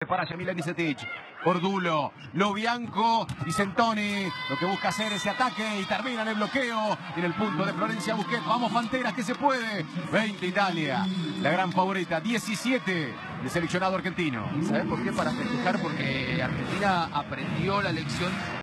Para Yamila Nicetic, Ordulo, Lo Bianco y Centoni, lo que busca hacer ese ataque y termina en el bloqueo en el punto de Florencia Busquets. Vamos Panteras, que se puede. 20 Italia, la gran favorita, 17 el seleccionado argentino. ¿Sabes por qué? Para festejar, porque Argentina aprendió la lección